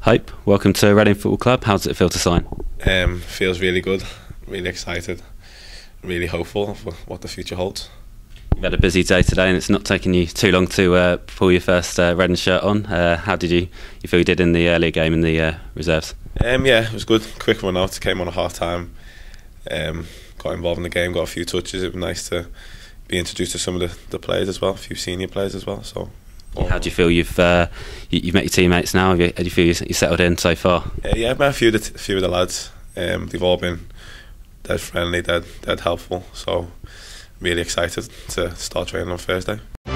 Hope, welcome to Reading Football Club. How does it feel to sign? Feels really good, really excited, really hopeful for what the future holds. You've had a busy day today and it's not taken you too long to pull your first Reading shirt on. How did you feel you did in the earlier game in the reserves? Yeah, it was good. Quick run out, came on at half time, got involved in the game, got a few touches. It was nice to be introduced to some of the players as well, a few senior players as well. So. How do you feel you've met your teammates now? How do you feel you settled in so far? Yeah, I've met a few of the lads. They've all been dead friendly, dead helpful. So really excited to start training on Thursday.